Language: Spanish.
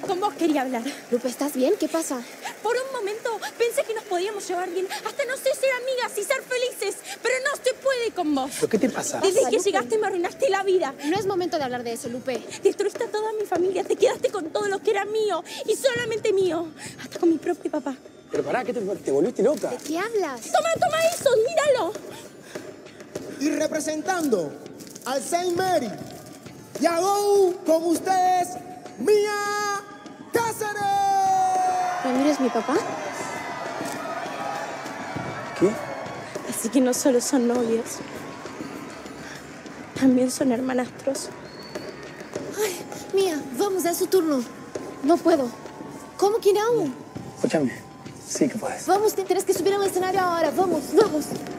Con vos quería hablar. Lupe, ¿estás bien? ¿Qué pasa? Por un momento pensé que nos podíamos llevar bien. Hasta no sé, ser amigas y ser felices. Pero no se puede con vos. ¿Pero qué te pasa? Desde que Lupe? llegaste me arruinaste la vida. No es momento de hablar de eso, Lupe. Destruiste a toda mi familia. Te quedaste con todo lo que era mío. Y solamente mío. Hasta con mi propio papá. Pero pará, ¿qué te volviste loca? ¿De qué hablas? Toma eso, míralo. Y representando al Saint Mary, Yago, con ustedes, Mía Cáceres. ¿Ramiro es mi papá? ¿Qué? Así que no solo son novios. También son hermanastros. Ay, Mía, vamos, es su turno. No puedo. ¿Cómo que no? Escúchame. Sí que puedes. Vamos, tienes que subir al escenario ahora. Vamos.